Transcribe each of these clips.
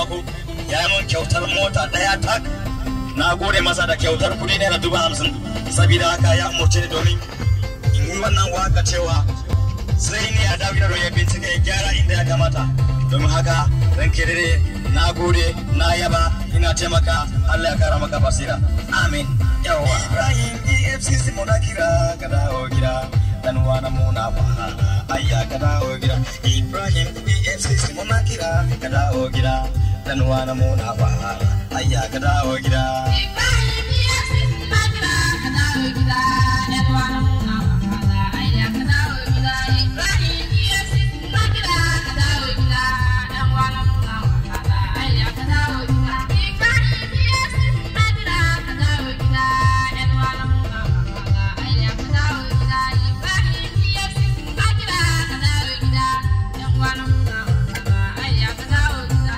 taimako ya mun kyautar mota daya tak na gode masa da kyautar kudi naira 50,000 saboda haka ya umurce ni domin in yi wannan waka cewa sai ne a dawo da ya bincika ya gyara inda ya kamata domin haka ran kirire na gode na yaba ina taimaka Allah ya kara maka basira amin yawa Ibrahim EFCC muna kira ka dawo gida dan wana muna wahala ayya ka dawo gida Ibrahim EFCC muna kira ka dawo gida dan wana muna wahala ayya ka dawo gida Ibrahim EFCC muna kira ka dawo gida dan wana muna wahala ayya ka dawo gida Ibrahim EFCC muna kira ka dawo gida dan wana muna wahala ayya ka dawo gida Ibrahim EFCC muna kira ka dawo gida dan wana muna wahala ayya ka dawo gida Ibrahim EFCC muna kira ka dawo gida dan wana muna wahala ayya ka dawo gida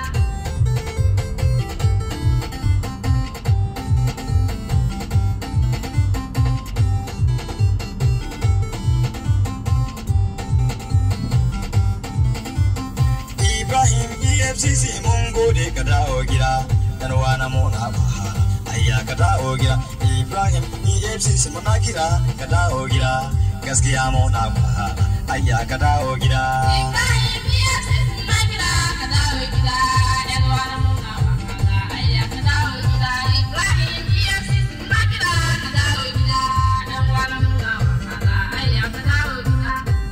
Ibrahim EFCC mun gode ka dawo gida dan wana muna wahala ayya ka dawo gida Ibrahim EFCC muna kira ka dawo gida gaskiya muna wahala ayya ka dawo gida Ibrahim EFCC muna kira ka dawo gida dan wana muna wahala ayya ka dawo gida Ibrahim EFCC muna kira ka dawo gida dan wana muna wahala ayya ka dawo gida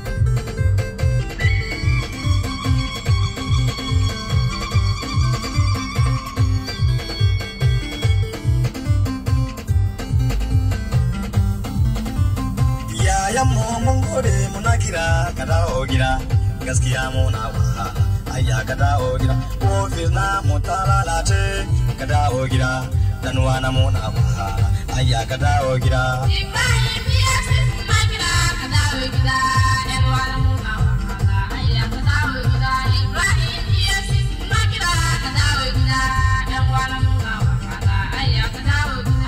yayan mu mun gode muna kira ka dawo gida gaskiya muna wahala ayya ka dawo gida ofis na mu ta lalace ka dawo gida dan wana muna wahala ayya ka dawo gida Ibrahim EFCC muna kira ka dawo gida dan wana muna wahala ayya ka dawo gida Ibrahim EFCC muna kira ka dawo gida dan wana muna wahala ayya ka dawo gida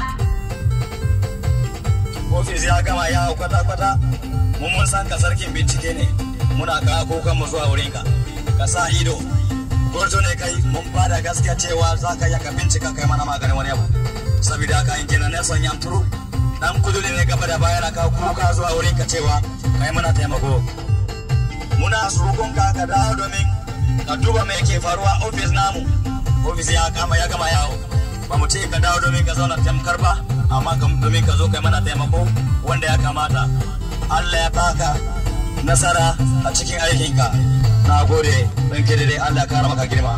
ofis ya gama yawo kwata-kwata mun san ka sarkin bincike ne muna kawo kokan mu zuwa wurinka ka sa ido gwarzo ne kai mun bada gaskiya cewa za ka ka bincika kai mana maganin wani abu saboda haka in kenan Nelson Yamturu dan kudule ne gaba da baya na kawo kuka zuwa wurinka cewa kai mana taimako muna surukun ka dawo domin ka duba me yake faruwa ofis namu ofis ya gama yawo ba mu ce ka dawo domin ka zauna tamkar ba amma domin ka zo kai mana taimako wanda ya kamata Allah ya baka nasara a cikin aikinka na gode don kirire Allah ya kara maka girma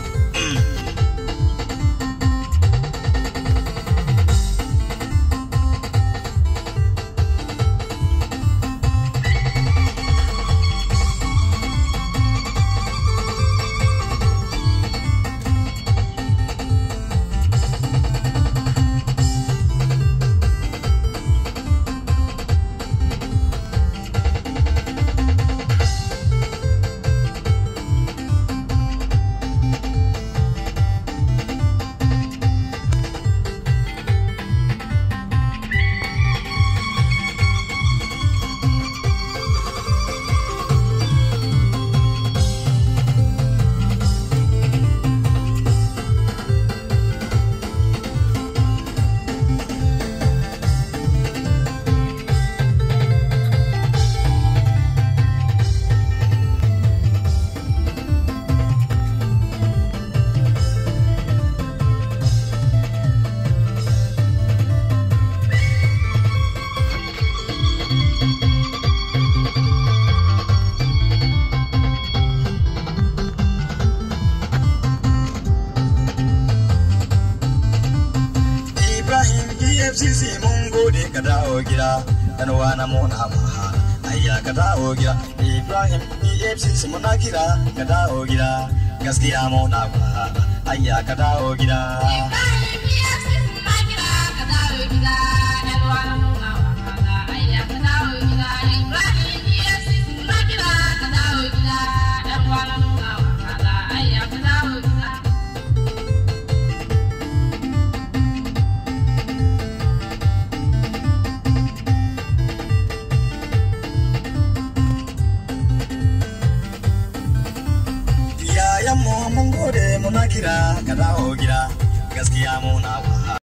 FCC mun gode ka dawo gida dan wana muna wahala ayya ka dawo gida Ibrahim FCC muna kira ka dawo gida gaskiya muna wahala ayya ka dawo gida Ibrahim EFCC muna kira ka dawo gida dan wana muna wahala ayya ka dawo gida Ibrahim EFCC muna kira ka dawo gida dan wana muna wahala ayya ka dawo gida yayan mu mun gode muna kira ka dawo gida gaskiya muna